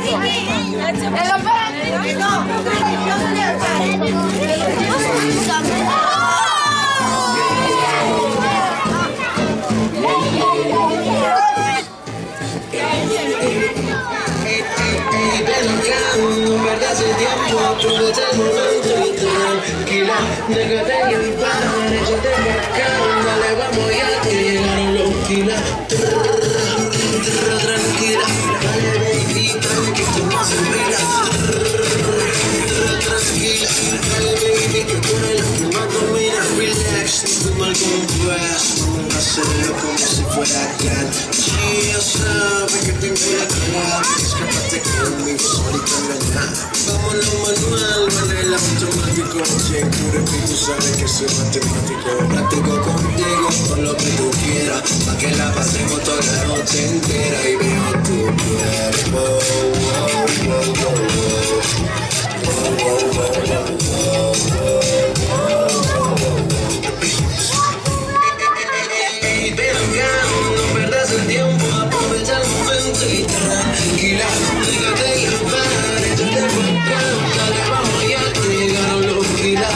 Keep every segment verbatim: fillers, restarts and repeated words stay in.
Hace tiempo, aprovecha el momento y tranquila, déjate llevar, échate pa' acá, dale, vamos ya que llegaron los kilas. Tranquila, dale baby, dale que tú no se mira. Tranquila, dale baby, que tú eres la que más domina. Relax, no te mal compás, vamos a hacerlo como si fuera real. Sí, ya sabes que te voy a crear, escapate conmigo solita en la nada. Vámonos manual, manual automático. Si en puro tú sabes que soy matemático. Practico contigo con lo que tú quieras, pa' que la pasemos toda la noche entera. Y veo tu cuerpo, oh, oh, oh, oh, oh. Ven acá, no perdas el tiempo, aprovecha el momento y tranquila, déjate llevar, échate pa' acá, dale, vamos ya que llegaron los kilas.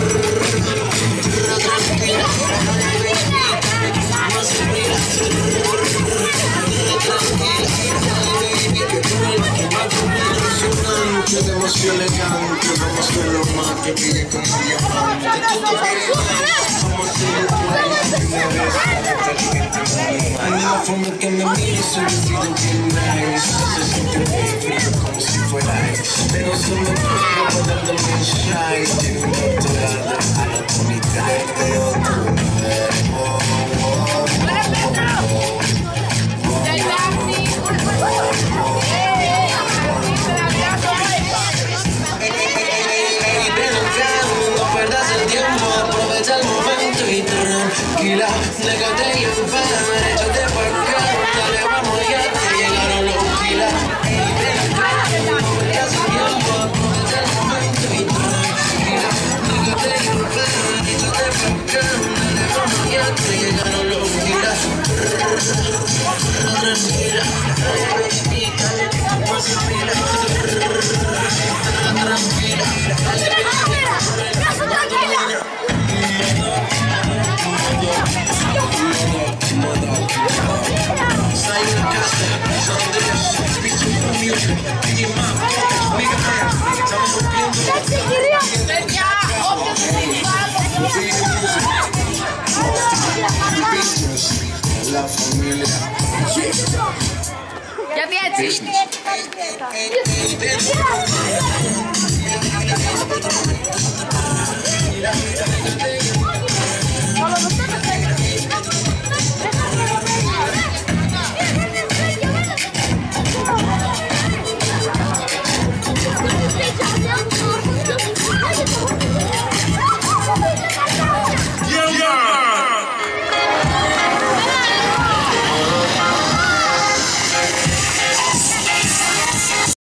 Tranquila, dale baby, dale que tú no se mira. Tranquila, dale baby, que tú eres la que más domina. Impresionante, demasiado elegante, vamos a hacerlo más que brille como un diamante. Tú te quieres más, vamos a hacerlo play, una vez, hay una forma que me mires, su vestido bien nice, se siente muy frío como si fuera ice, pero se me pega para darme un shy, tiene un doctorado a la bonita, veo tu cuerpo, ven acá, no perdas el tiempo, aprovecha el momento y tranquila, déjate llevar, échate pa' acá, dale, vamos ya que llegaron los kilas. Ven acá, no perdas el tiempo, aprovecha el momento y tranquila, déjate llevar, échate pa' acá, dale, vamos ya que llegaron los kilas. Tranquila, dale baby, dale que tú no se mira. Tranquila, dale baby. La familia. Ya bien.